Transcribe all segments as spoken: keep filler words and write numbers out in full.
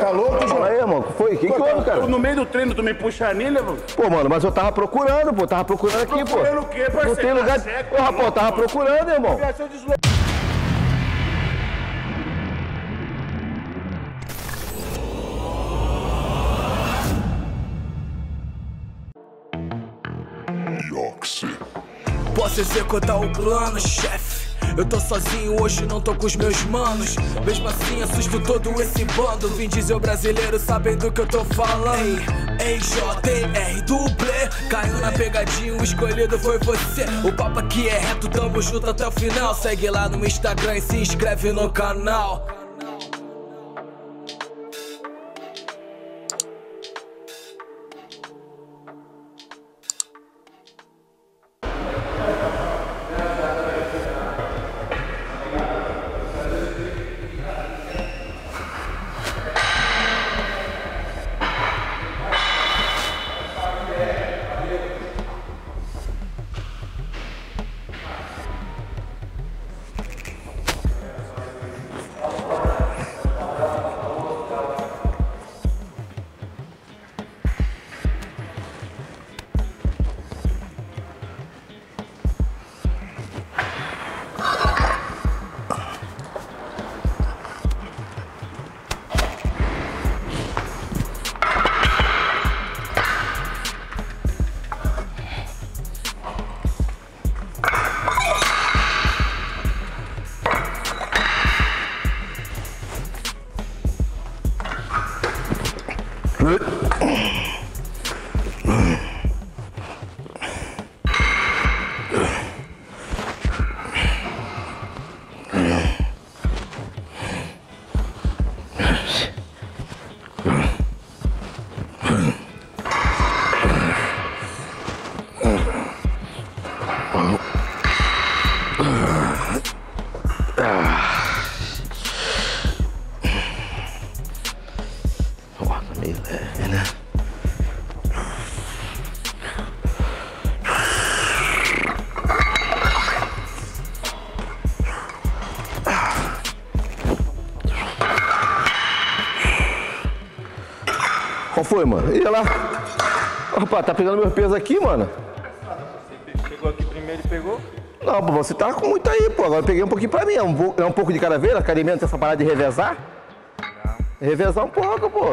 Tá louco, João? Fala aí, irmão. Foi? O que que houve, cara? No meio do treino, tu me puxa a anilha, mano? Pô, mano, mas eu tava procurando, pô. Tava procurando aqui, pô. Procurando o quê, parceiro? Não tem lugar... Tá seco, Porra, tá pô, louco, tava mano. procurando, irmão. Viação deslocada. Posso executar o plano, chefe. Eu tô sozinho hoje, não tô com os meus manos. Mesmo assim assusto todo esse bando. Vim dizer o brasileiro sabem do que eu tô falando. Ei, J R dublê, caiu na pegadinha, o escolhido foi você. O papo aqui é reto, tamo junto até o final. Segue lá no Instagram e se inscreve no canal. Qual foi, mano? Ih, lá. Opa, tá pegando meu peso aqui, mano? Você pegou aqui primeiro e pegou? Não, pô, você tá com muito aí, pô. Agora eu peguei um pouquinho pra mim. É um, é um pouco de cada vez? A academia não tem essa parada de revezar? Não. Revezar um pouco, pô.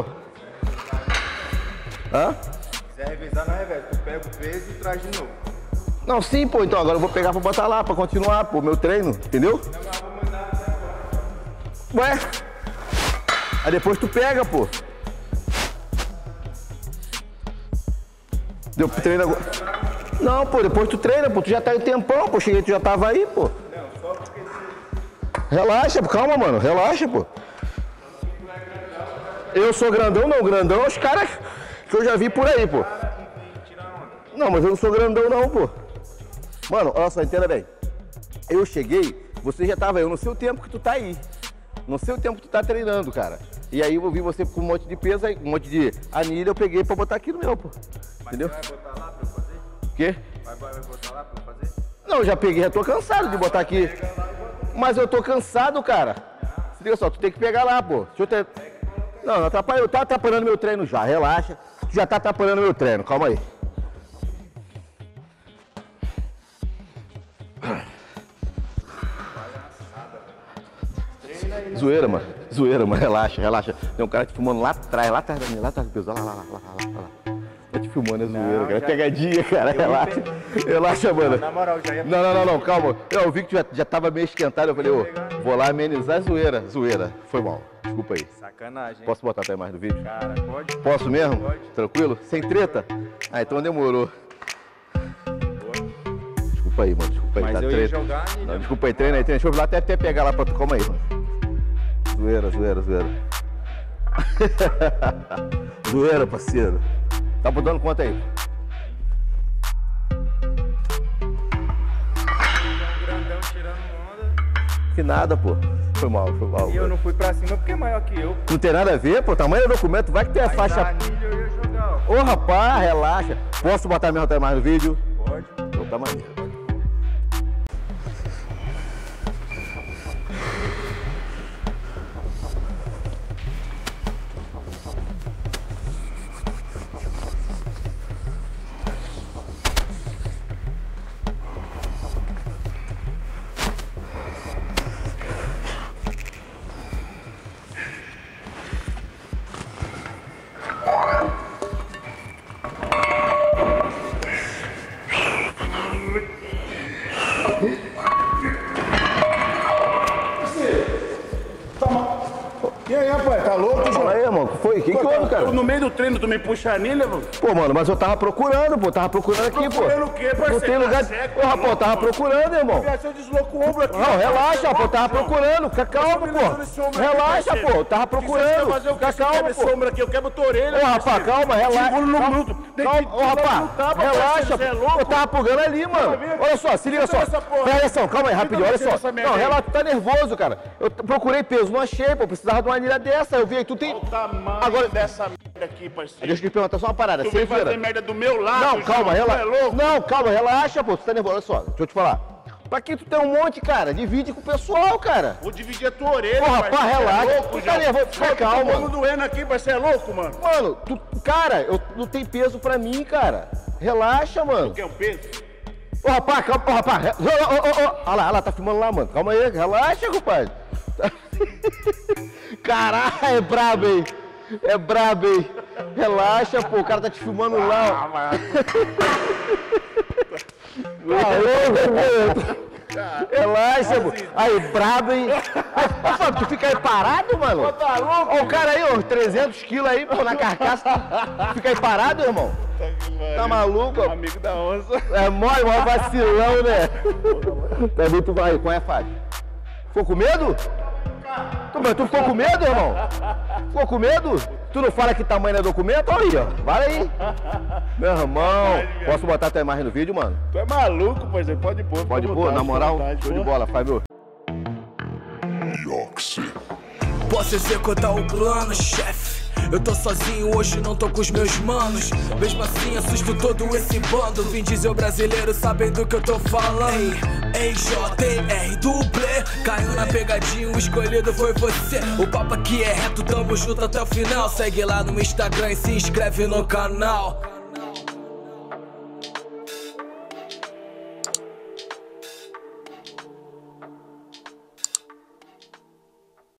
Hã? Se quiser revezar, não reveza. Tu pega o peso e traz de novo. Não, sim, pô. Então agora eu vou pegar pra botar lá, pra continuar, pô, meu treino. Entendeu? Não, mas eu vou mandar até agora. Ué? Aí depois tu pega, pô. Deu pro treino agora. Não, pô, depois tu treina, pô. Tu já tá aí um tempão, pô. Cheguei, tu já tava aí, pô. Não, só porque você... Relaxa, pô. Calma, mano. Relaxa, pô. Eu sou grandão, não. Grandão é os caras que eu já vi por aí, pô. Não, mas eu não sou grandão, não, pô. Mano, olha só, entenda bem. Eu cheguei, você já tava aí. Eu não sei o tempo que tu tá aí. Não sei o tempo que tu tá treinando, cara. E aí eu vi você com um monte de peso, aí, um monte de anilha, eu peguei pra botar aqui no meu, pô. Entendeu? Mas você vai botar lá pra eu fazer? O quê? Vai, vai botar lá pra eu fazer? Não, eu já peguei, já tô cansado de botar aqui. Mas eu tô cansado, cara. Se liga só, tu tem que pegar lá, pô. Deixa eu ter... Não, não atrapalha, eu tô atrapalhando meu treino já, relaxa. Tu já tá atrapalhando meu treino, calma aí. Zoeira, mano. Zoeira, mano. Relaxa, relaxa. Tem um cara te filmando lá atrás, lá atrás da minha, lá atrás do peso. Olha lá, lá, lá, lá, lá, lá. Tá te filmando, é zoeira, Não, cara. já- Pegadinha, cara. Relaxa. Relaxa, mano. Na moral, já ia... Não, não, não, não, calma. Eu vi que tu já, já tava meio esquentado. Eu falei, ô, vou lá amenizar a zoeira. Zoeira. Foi mal. Desculpa aí. Sacanagem, hein? Posso botar até mais no vídeo? Cara, pode? Posso mesmo? Pode. Tranquilo? Sem treta? Ah, então demorou. Boa. Desculpa aí, mano. Desculpa aí, Mas tá eu ia treta. jogar a anilha. Não, desculpa aí, treina aí, treina. Deixa eu ir lá até, até pegar lá pra tu. Calma aí, mano. Zoeira, zoeira, zoeira. Zoeira, parceiro. Tá mudando quanto aí? Grandão tirando onda. Que nada, pô. Foi mal, foi mal. E eu não fui pra cima porque é maior que eu. Não tem nada a ver, pô. Tamanho do documento. Vai que tem a Mas faixa. a anilha eu ia jogar, ó. Ô, rapaz, relaxa. Posso botar mesmo até mais no vídeo? Pode. Então tá maneiro. foi? O que que houve, cara? Eu, no meio do treino, tu me puxa a anilha, mano? Pô, mano, mas eu tava procurando, pô. Tava procurando aqui, pô. Procurando o quê, parceiro? Não tem lugar... Tá seco, Porra, pô, eu tava procurando, irmão. Eu desloco o ombro aqui. Não, relaxa, pô. Eu tava procurando. Fica calmo, pô. Relaxa, pô. Eu tava procurando. Fica calmo, pô. Sombra aqui, eu quebro tua orelha. Ô, rapaz, calma, relaxa. Calma, ô, rapaz, relaxa, pô. Eu tava pulgando ali, mano. Olha só, se liga só. Presta atenção, calma aí, rapidinho, olha só. Não, relaxa, tu tá nervoso, cara. Eu procurei peso, não achei, pô. Precisava de uma anilha dessa. Eu vi aí, tu tem... Olha o tamanho Agora... dessa merda aqui, parceiro. Deixa eu te perguntar só uma parada. Tu Você vem vira? fazer merda do meu lado, Não, calma, João, relaxa. tu é louco? Não, calma, relaxa, pô. Tu tá nervoso. Olha só, deixa eu te falar. Pra que tu tem um monte, cara? Divide com o pessoal, cara. Vou dividir a tua orelha, Porra, parceiro. pá, relaxa. É louco, Tu tá João. nervoso, fica calmo, Vamos mano. doendo aqui, parceiro. É louco, mano? Mano, tu, cara, eu não tem peso pra mim, cara. Relaxa, mano. Quer um peso? Ô, rapaz, calma, ô, rapaz. Ô, ô, ô, ô. Olha lá, olha lá, tá filmando lá, mano. Calma aí, relaxa, compadre. Caralho, é brabo, hein? É brabo, hein? Relaxa, pô, o cara tá te filmando lá. Ah, Relaxa, pô. Aí, brabo, hein? Ô, Fábio, tu fica aí parado, mano? tá louco? Ó, o cara aí, ó, trezentos quilos aí, pô, na carcaça. Tu fica aí parado, irmão? Tá maluco, ó? Amigo da onça. É mole, mó vacilão, né? Também tu vai, qual é, Fábio? Ficou com medo? Tu, mas tu ficou com medo, irmão? Ficou com medo? Tu não fala que tamanho é documento? Olha aí, ó. Vai aí. Meu irmão, posso botar tua imagem no vídeo, mano? Tu é maluco, parceiro. Pode pôr. Pode pôr, na moral, show de bola, Fábio. Posso executar o plano, chefe. Eu tô sozinho hoje, não tô com os meus manos. Mesmo assim assusto todo esse bando. Vim dizer o brasileiro sabem do que eu tô falando. Ei, J R dublê, caiu na pegadinha, o escolhido foi você. O papo aqui é reto, tamo junto até o final. Segue lá no Instagram e se inscreve no canal.